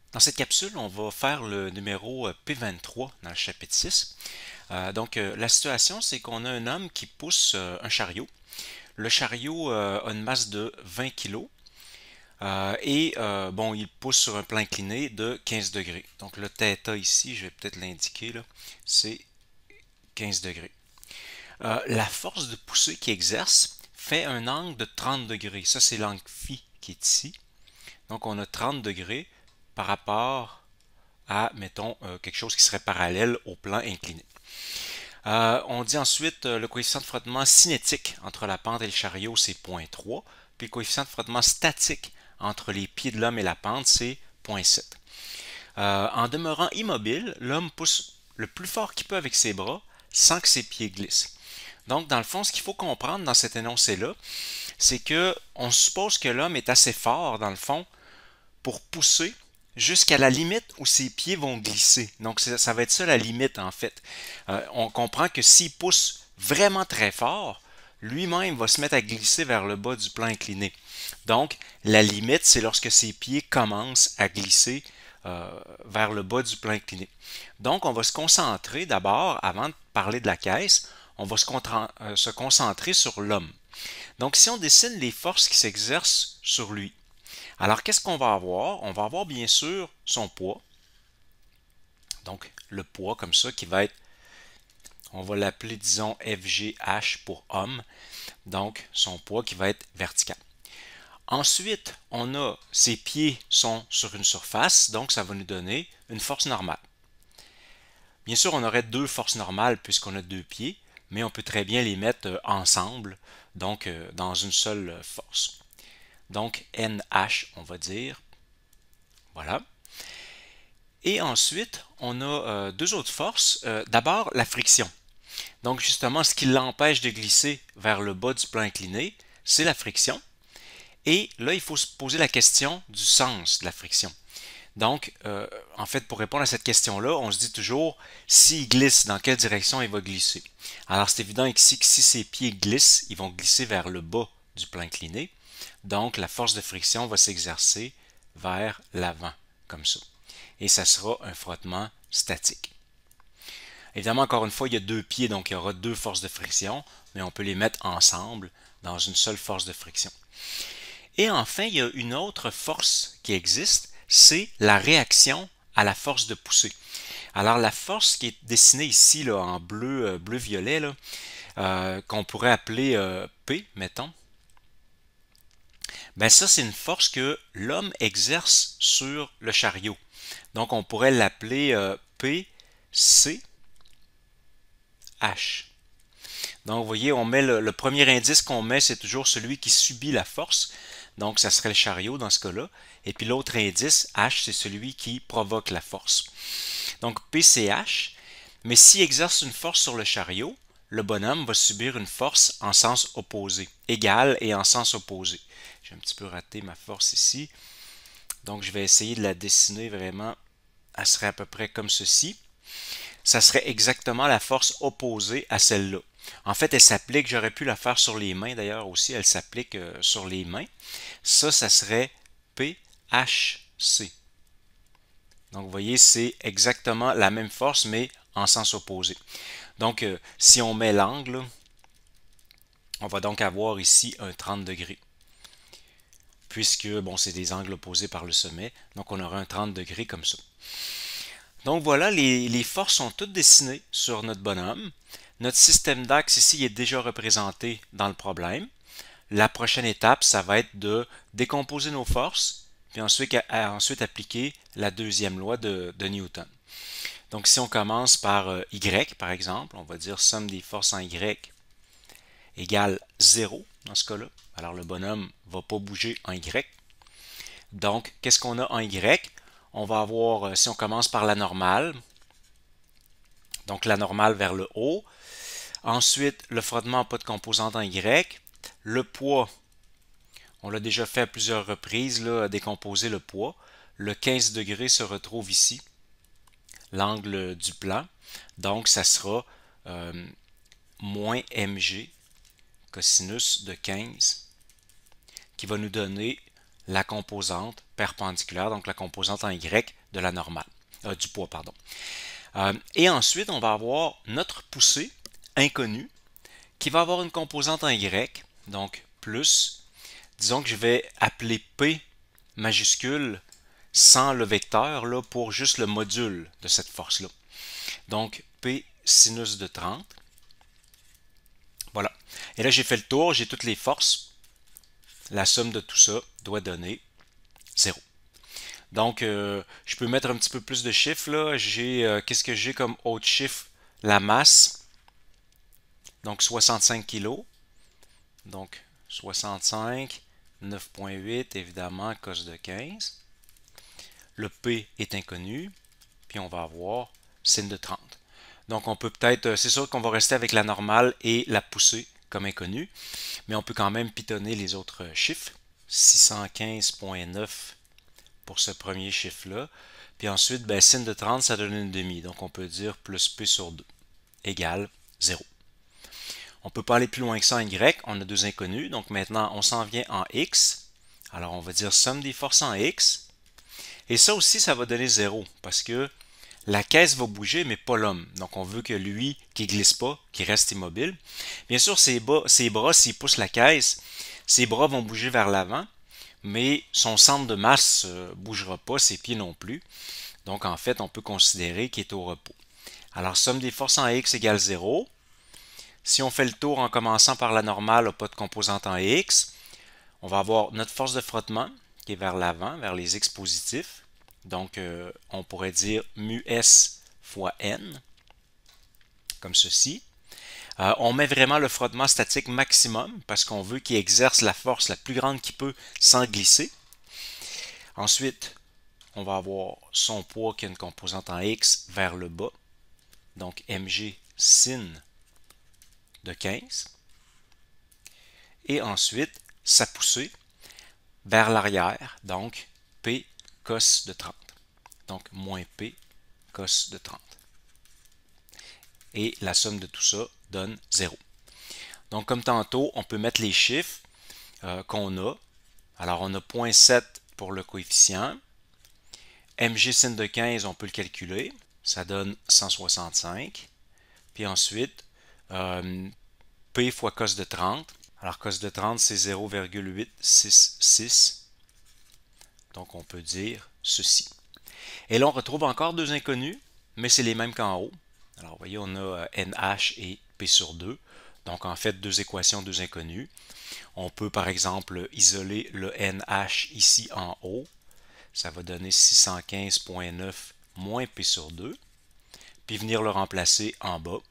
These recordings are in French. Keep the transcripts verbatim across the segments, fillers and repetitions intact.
Dans cette capsule, on va faire le numéro euh, P vingt-trois dans le chapitre six. Euh, donc, euh, la situation, c'est qu'on a un homme qui pousse euh, un chariot. Le chariot euh, a une masse de vingt kilos euh, et euh, bon, il pousse sur un plan incliné de quinze degrés. Donc, le θ ici, je vais peut-être l'indiquer, là, c'est quinze degrés. Euh, la force de poussée qu'il exerce fait un angle de trente degrés. Ça, c'est l'angle phi qui est ici. Donc, on a trente degrés par rapport à, mettons, euh, quelque chose qui serait parallèle au plan incliné. Euh, on dit ensuite euh, le coefficient de frottement cinétique entre la pente et le chariot, c'est zéro virgule trois, puis le coefficient de frottement statique entre les pieds de l'homme et la pente, c'est zéro virgule sept. Euh, en demeurant immobile, l'homme pousse le plus fort qu'il peut avec ses bras sans que ses pieds glissent. Donc, dans le fond, ce qu'il faut comprendre dans cet énoncé-là, c'est que on suppose que l'homme est assez fort, dans le fond, pour pousser jusqu'à la limite où ses pieds vont glisser. Donc, ça va être ça la limite, en fait. Euh, on comprend que s'il pousse vraiment très fort, lui-même va se mettre à glisser vers le bas du plan incliné. Donc, la limite, c'est lorsque ses pieds commencent à glisser euh, vers le bas du plan incliné. Donc, on va se concentrer d'abord, avant de parler de la caisse, on va se, euh, se concentrer sur l'homme. Donc, si on dessine les forces qui s'exercent sur lui, alors, qu'est-ce qu'on va avoir? On va avoir bien sûr son poids. Donc, le poids comme ça qui va être, on va l'appeler, disons, F G H pour homme. Donc, son poids qui va être vertical. Ensuite, on a ses pieds sont sur une surface, donc ça va nous donner une force normale. Bien sûr, on aurait deux forces normales puisqu'on a deux pieds, mais on peut très bien les mettre ensemble, donc dans une seule force. Donc, N H, on va dire. Voilà. Et ensuite, on a euh, deux autres forces. Euh, D'abord, la friction. Donc, justement, ce qui l'empêche de glisser vers le bas du plan incliné, c'est la friction. Et là, il faut se poser la question du sens de la friction. Donc, euh, en fait, pour répondre à cette question-là, on se dit toujours, s'il glisse, dans quelle direction il va glisser? Alors, c'est évident ici que si ses pieds glissent, ils vont glisser vers le bas du plan incliné. Donc, la force de friction va s'exercer vers l'avant, comme ça. Et ça sera un frottement statique. Évidemment, encore une fois, il y a deux pieds, donc il y aura deux forces de friction, mais on peut les mettre ensemble dans une seule force de friction. Et enfin, il y a une autre force qui existe, c'est la réaction à la force de poussée. Alors, la force qui est dessinée ici là, en bleu, euh, bleu-violet, euh, qu'on pourrait appeler euh, P, mettons, ben ça, c'est une force que l'homme exerce sur le chariot. Donc, on pourrait l'appeler euh, P C H. Donc, vous voyez, on met le, le premier indice qu'on met, c'est toujours celui qui subit la force. Donc, ça serait le chariot dans ce cas-là. Et puis l'autre indice, H, c'est celui qui provoque la force. Donc, P C H. Mais s'il exerce une force sur le chariot, le bonhomme va subir une force en sens opposé, égale et en sens opposé. J'ai un petit peu raté ma force ici. Donc, je vais essayer de la dessiner vraiment. Elle serait à peu près comme ceci. Ça serait exactement la force opposée à celle-là. En fait, elle s'applique, j'aurais pu la faire sur les mains d'ailleurs aussi, elle s'applique euh, sur les mains. Ça, ça serait P H C. Donc, vous voyez, c'est exactement la même force, mais en sens opposé. Donc, euh, si on met l'angle, on va donc avoir ici un trente degrés. Puisque, bon, c'est des angles opposés par le sommet, donc on aura un trente degrés comme ça. Donc voilà, les, les forces sont toutes dessinées sur notre bonhomme. Notre système d'axe ici est déjà représenté dans le problème. La prochaine étape, ça va être de décomposer nos forces, puis ensuite, à, ensuite appliquer la deuxième loi de, de Newton. Donc si on commence par euh, Y, par exemple, on va dire somme des forces en Y égale zéro dans ce cas-là. Alors le bonhomme ne va pas bouger en Y. Donc, qu'est-ce qu'on a en Y? On va avoir, si on commence par la normale, donc la normale vers le haut. Ensuite, le frottement pas de composante en Y. Le poids, on l'a déjà fait à plusieurs reprises, là, à décomposer le poids. Le quinze degrés se retrouve ici, l'angle du plan. Donc, ça sera euh, moins mg cosinus de quinze qui va nous donner la composante perpendiculaire, donc la composante en Y de la normale, euh, du poids, pardon. Euh, et ensuite, on va avoir notre poussée inconnue qui va avoir une composante en Y, donc plus, disons que je vais appeler P majuscule sans le vecteur là, pour juste le module de cette force-là. Donc, P sinus de trente. Voilà. Et là, j'ai fait le tour, j'ai toutes les forces. La somme de tout ça doit donner zéro. Donc, euh, je peux mettre un petit peu plus de chiffres là. J'ai, euh, qu'est-ce que j'ai comme autre chiffre? La masse. Donc, soixante-cinq kilos. Donc, soixante-cinq, neuf virgule huit, évidemment, cos de quinze. Le P est inconnu. Puis, on va avoir sin de trente. Donc, on peut peut-être, c'est sûr qu'on va rester avec la normale et la poussée comme inconnue. Mais on peut quand même pitonner les autres chiffres. six cent quinze virgule neuf pour ce premier chiffre-là. Puis ensuite, ben, sin de trente, ça donne une demi. Donc, on peut dire plus P sur deux égale zéro. On ne peut pas aller plus loin que ça en Y. On a deux inconnus. Donc, maintenant, on s'en vient en X. Alors, on va dire somme des forces en X. Et ça aussi, ça va donner zéro. Parce que la caisse va bouger, mais pas l'homme. Donc, on veut que lui, qui ne glisse pas, qui reste immobile. Bien sûr, ses, bas, ses bras, s'il pousse la caisse, ses bras vont bouger vers l'avant. Mais son centre de masse ne bougera pas, ses pieds non plus. Donc, en fait, on peut considérer qu'il est au repos. Alors, somme des forces en X égale zéro. Si on fait le tour en commençant par la normale, pas de composante en X, on va avoir notre force de frottement qui est vers l'avant, vers les X positifs. Donc, euh, on pourrait dire mu S fois N, comme ceci. Euh, on met vraiment le frottement statique maximum parce qu'on veut qu'il exerce la force la plus grande qu'il peut sans glisser. Ensuite, on va avoir son poids qui a une composante en X vers le bas. Donc, mg sin de quinze. Et ensuite, sa poussée vers l'arrière. Donc, P cos de trente. Donc, moins P cos de trente. Et la somme de tout ça donne zéro. Donc, comme tantôt, on peut mettre les chiffres euh, qu'on a. Alors, on a zéro virgule sept pour le coefficient. Mg sin de quinze, on peut le calculer. Ça donne cent soixante-cinq. Puis ensuite, euh, P fois cos de trente. Alors, cos de trente, c'est zéro virgule huit six six. Donc, on peut dire ceci. Et là, on retrouve encore deux inconnus, mais c'est les mêmes qu'en haut. Alors, vous voyez, on a N H et P sur deux. Donc, en fait, deux équations, deux inconnus. On peut, par exemple, isoler le N H ici en haut. Ça va donner six cent quinze virgule neuf moins P sur deux. Puis venir le remplacer en bas.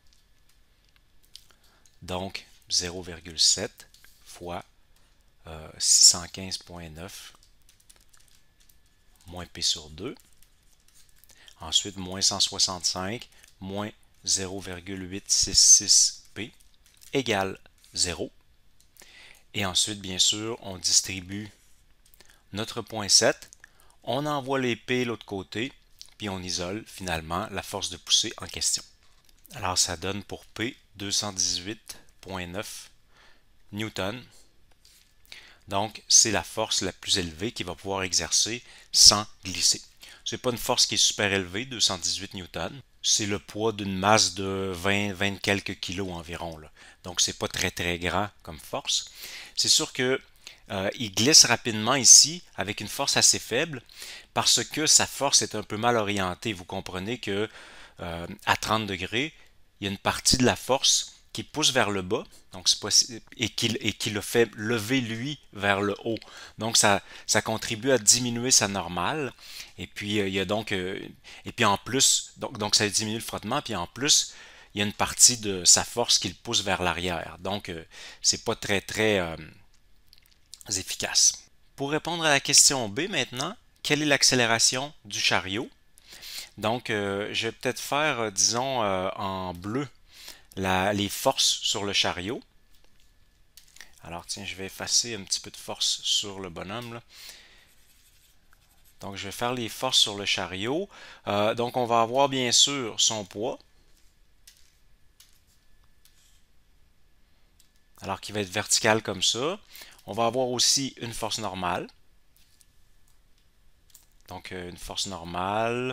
Donc, zéro virgule sept fois euh, six cent quinze virgule neuf moins P sur deux. Ensuite, moins cent soixante-cinq moins zéro virgule huit six six P égale zéro. Et ensuite, bien sûr, on distribue notre point sept. On envoie les P de l'autre côté, puis on isole finalement la force de poussée en question. Alors, ça donne pour P deux cent dix-huit virgule neuf newtons. Donc, c'est la force la plus élevée qu'il va pouvoir exercer sans glisser. Ce n'est pas une force qui est super élevée, deux cent dix-huit newtons. C'est le poids d'une masse de vingt, vingt quelques kilos environ. Là. Donc, c'est pas très très grand comme force. C'est sûr que euh, il glisse rapidement ici avec une force assez faible parce que sa force est un peu mal orientée. Vous comprenez que euh, à trente degrés, il y a une partie de la force qui pousse vers le bas, donc c'est possible, et qui, et qui le fait lever lui vers le haut. Donc ça, ça contribue à diminuer sa normale. Et puis euh, il y a donc euh, et puis en plus, donc, donc ça diminue le frottement, puis en plus, il y a une partie de sa force qui le pousse vers l'arrière. Donc euh, c'est pas très très euh, efficace. Pour répondre à la question B maintenant, quelle est l'accélération du chariot? Donc euh, je vais peut-être faire, euh, disons, euh, en bleu La, les forces sur le chariot. Alors tiens, je vais effacer un petit peu de force sur le bonhomme. Là. Donc je vais faire les forces sur le chariot. Euh, donc on va avoir bien sûr son poids. Alors qu'il va être vertical comme ça. On va avoir aussi une force normale. Donc, une force normale,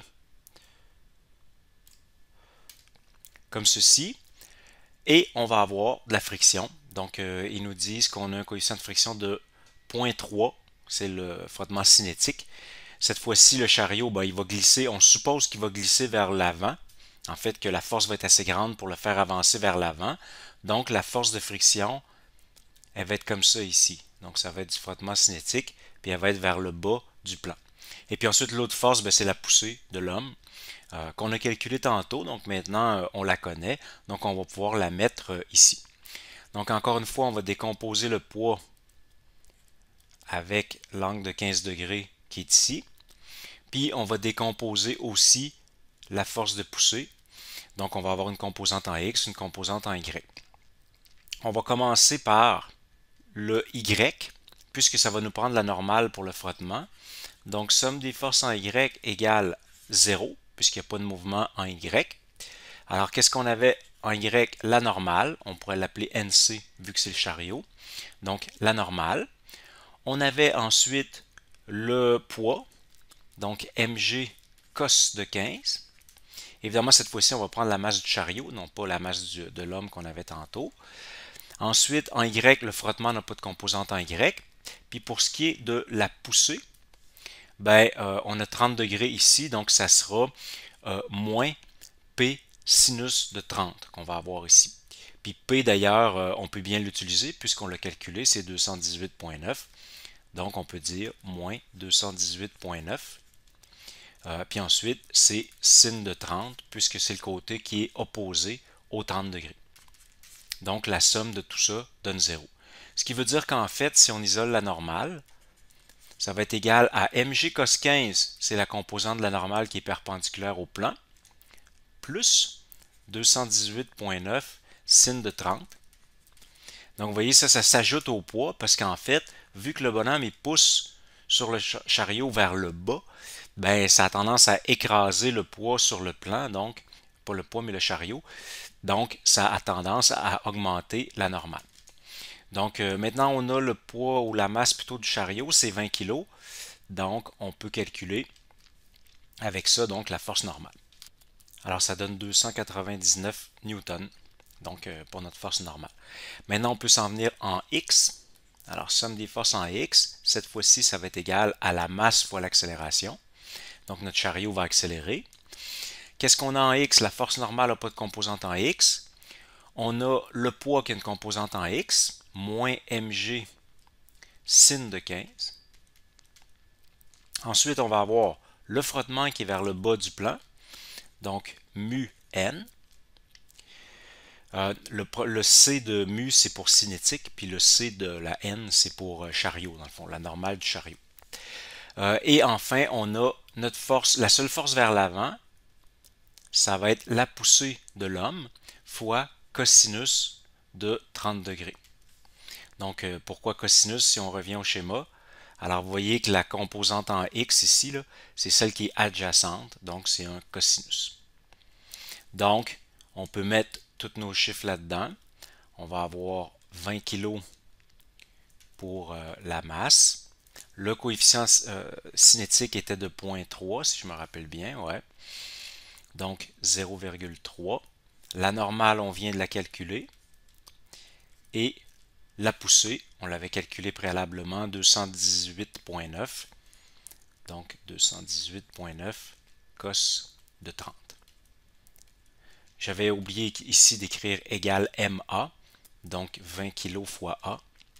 comme ceci. Et on va avoir de la friction. Donc, euh, ils nous disent qu'on a un coefficient de friction de zéro virgule trois. C'est le frottement cinétique. Cette fois-ci, le chariot, ben, il va glisser. On suppose qu'il va glisser vers l'avant. En fait, que la force va être assez grande pour le faire avancer vers l'avant. Donc, la force de friction, elle va être comme ça ici. Donc, ça va être du frottement cinétique. Puis, elle va être vers le bas du plan. Et puis ensuite, l'autre force, ben, c'est la poussée de l'homme. Euh, qu'on a calculé tantôt, donc maintenant euh, on la connaît, donc on va pouvoir la mettre euh, ici. Donc encore une fois, on va décomposer le poids avec l'angle de quinze degrés qui est ici, puis on va décomposer aussi la force de poussée, donc on va avoir une composante en X, une composante en Y. On va commencer par le Y, puisque ça va nous prendre la normale pour le frottement, donc somme des forces en Y égale zéro, puisqu'il n'y a pas de mouvement en Y. Alors, qu'est-ce qu'on avait en Y? La normale. On pourrait l'appeler N C vu que c'est le chariot. Donc, la normale. On avait ensuite le poids. Donc, M G cos de quinze. Évidemment, cette fois-ci, on va prendre la masse du chariot, non pas la masse du, de l'homme qu'on avait tantôt. Ensuite, en Y, le frottement n'a pas de composante en Y. Puis, pour ce qui est de la poussée, ben, euh, on a trente degrés ici, donc ça sera euh, moins P sinus de trente qu'on va avoir ici. Puis P d'ailleurs, euh, on peut bien l'utiliser puisqu'on l'a calculé, c'est deux cent dix-huit virgule neuf. Donc on peut dire moins deux cent dix-huit virgule neuf. Euh, puis ensuite, c'est sin de trente puisque c'est le côté qui est opposé aux trente degrés. Donc la somme de tout ça donne zéro. Ce qui veut dire qu'en fait, si on isole la normale, ça va être égal à mg cos quinze, c'est la composante de la normale qui est perpendiculaire au plan, plus deux cent dix-huit virgule neuf sin de trente. Donc vous voyez, ça, ça s'ajoute au poids parce qu'en fait, vu que le bonhomme il pousse sur le chariot vers le bas, ben ça a tendance à écraser le poids sur le plan, donc pas le poids mais le chariot. Donc ça a tendance à augmenter la normale. Donc euh, maintenant on a le poids ou la masse plutôt du chariot, c'est vingt kilos. Donc on peut calculer avec ça donc la force normale. Alors ça donne deux cent quatre-vingt-dix-neuf newtons, donc euh, pour notre force normale. Maintenant on peut s'en venir en X. Alors somme des forces en X, cette fois-ci ça va être égal à la masse fois l'accélération. Donc notre chariot va accélérer. Qu'est-ce qu'on a en X? La force normale n'a pas de composante en X. On a le poids qui a une composante en X, moins mg sin de quinze. Ensuite, on va avoir le frottement qui est vers le bas du plan, donc mu n. Euh, le, le C de mu, c'est pour cinétique, puis le C de la n, c'est pour chariot, dans le fond, la normale du chariot. Euh, et enfin, on a notre force, la seule force vers l'avant, ça va être la poussée de l'homme fois cosinus de trente degrés. Donc, euh, pourquoi cosinus si on revient au schéma? Alors, vous voyez que la composante en X ici, c'est celle qui est adjacente, donc c'est un cosinus. Donc, on peut mettre tous nos chiffres là-dedans. On va avoir vingt kilos pour euh, la masse. Le coefficient euh, cinétique était de zéro virgule trois, si je me rappelle bien, ouais. Donc, zéro virgule trois. La normale, on vient de la calculer. Et la poussée, on l'avait calculée préalablement, deux cent dix-huit virgule neuf. Donc, deux cent dix-huit virgule neuf cos de trente. J'avais oublié ici d'écrire égal M A, donc vingt kilos fois A,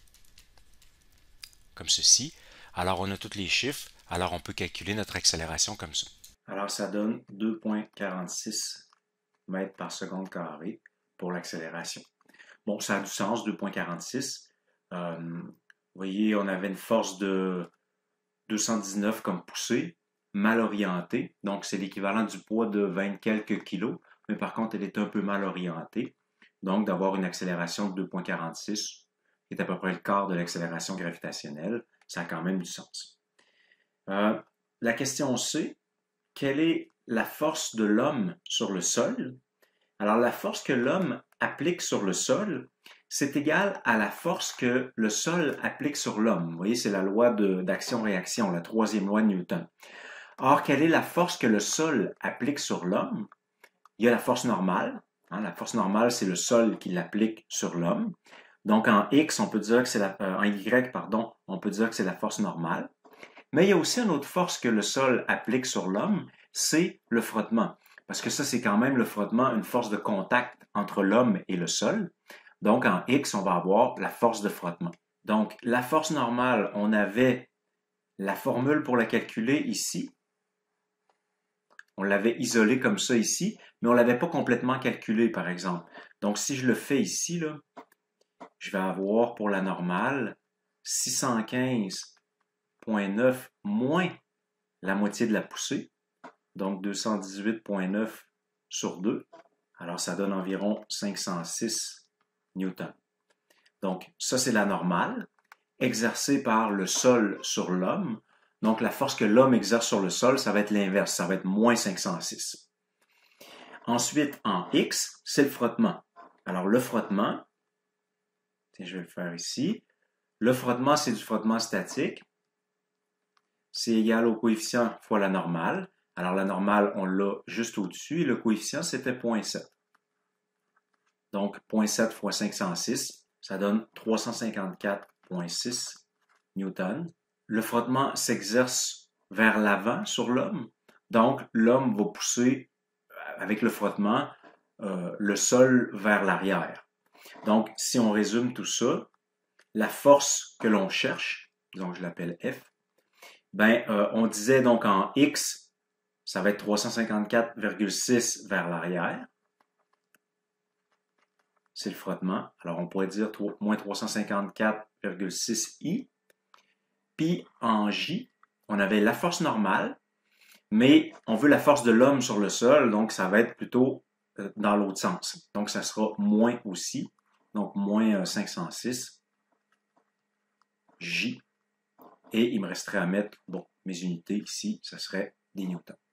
comme ceci. Alors, on a tous les chiffres, alors on peut calculer notre accélération comme ça. Alors, ça donne deux virgule quarante-six mètres par seconde carré pour l'accélération. Bon, ça a du sens, deux virgule quarante-six. Euh, vous voyez, on avait une force de deux cent dix-neuf comme poussée, mal orientée. Donc, c'est l'équivalent du poids de vingt quelques kilos. Mais par contre, elle est un peu mal orientée. Donc, d'avoir une accélération de deux virgule quarante-six, qui est à peu près le quart de l'accélération gravitationnelle, ça a quand même du sens. Euh, la question c'est, quelle est la force de l'homme sur le sol? Alors, la force que l'homme applique sur le sol, c'est égal à la force que le sol applique sur l'homme. Vous voyez, c'est la loi d'action-réaction, la troisième loi de Newton. Or, quelle est la force que le sol applique sur l'homme? Il y a la force normale. Hein, la force normale, c'est le sol qui l'applique sur l'homme. Donc, en X, on peut dire que c'est la, euh, en Y, pardon, on peut dire que c'est la force normale. Mais il y a aussi une autre force que le sol applique sur l'homme, c'est le frottement. Parce que ça, c'est quand même le frottement, une force de contact entre l'homme et le sol. Donc, en X, on va avoir la force de frottement. Donc, la force normale, on avait la formule pour la calculer ici. On l'avait isolée comme ça ici, mais on ne l'avait pas complètement calculée, par exemple. Donc, si je le fais ici, là, je vais avoir pour la normale six cent quinze virgule neuf moins la moitié de la poussée, donc deux cent dix-huit virgule neuf sur deux. Alors, ça donne environ cinq cent six newtons. Donc, ça, c'est la normale, exercée par le sol sur l'homme. Donc, la force que l'homme exerce sur le sol, ça va être l'inverse, ça va être moins cinq cent six. Ensuite, en X, c'est le frottement. Alors, le frottement, je vais le faire ici. Le frottement, c'est du frottement statique. C'est égal au coefficient fois la normale. Alors, la normale, on l'a juste au-dessus et le coefficient, c'était zéro virgule sept. Donc, zéro virgule sept fois cinq cent six, ça donne trois cent cinquante-quatre virgule six newtons. Le frottement s'exerce vers l'avant sur l'homme. Donc, l'homme va pousser, avec le frottement, euh, le sol vers l'arrière. Donc, si on résume tout ça, la force que l'on cherche, disons que je l'appelle F, ben, euh, on disait donc en X, ça va être trois cent cinquante-quatre virgule six vers l'arrière. C'est le frottement. Alors, on pourrait dire moins trois cent cinquante-quatre virgule six I. Puis, en J, on avait la force normale, mais on veut la force de l'homme sur le sol, donc ça va être plutôt euh, dans l'autre sens. Donc, ça sera moins aussi, donc moins euh, cinq cent six J. Et il me resterait à mettre, bon, mes unités ici, ça serait des newtons.